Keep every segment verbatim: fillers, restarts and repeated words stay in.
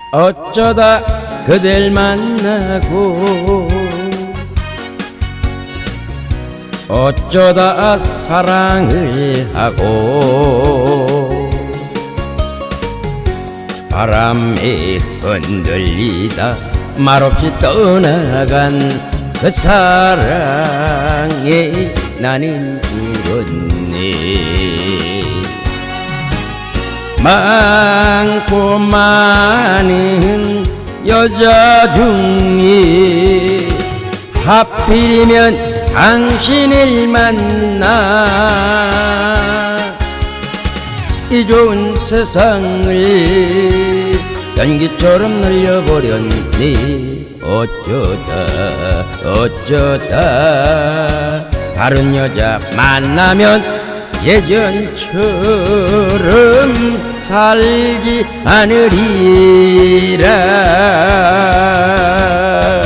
어쩌다 그댈 만나고 어쩌다 사랑을 하고 바람에 흔들리다 말없이 떠나간 그 사랑에 나는 울었네. 많고 많은 여자 중에 하필이면 당신을 만나 이 좋은 세상을 연기처럼 날려버렸네. 어쩌다 어쩌다 다른 여자 만나면 예전처럼 살지 않으리라.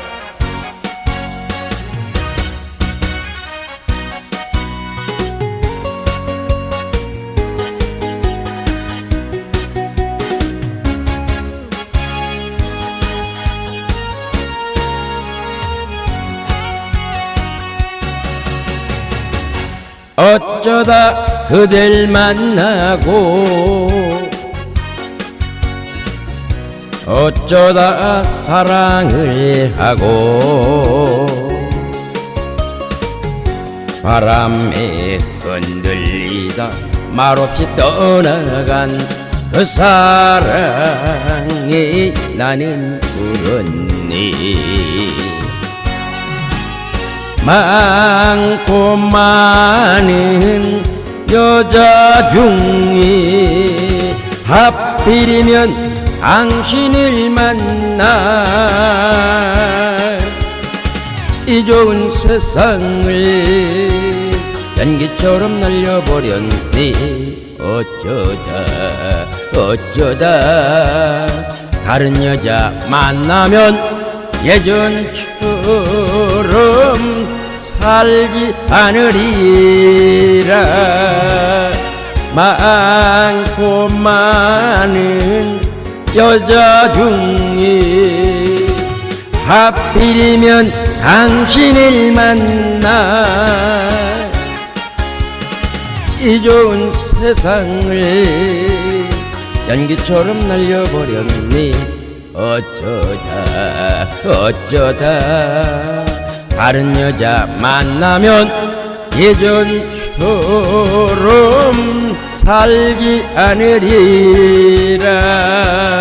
어쩌다 그댈 만나고 어쩌다 사랑을 하고 바람에 흔들리다 말없이 떠나간 그 사랑에 나는 울었네. 많고 많은 여자 중에 하필이면 당신을 만나 이 좋은 세상을 연기처럼 날려버렸네. 어쩌다 어쩌다 다른 여자 만나면 예전처럼 살지 않으리라. 많고 많은 여자 중에 하필이면 당신을 만나 이 좋은 세상을 연기처럼 날려버렸네. 어쩌다 어쩌다 다른 여자 만나면 예전처럼 살지 않으리라.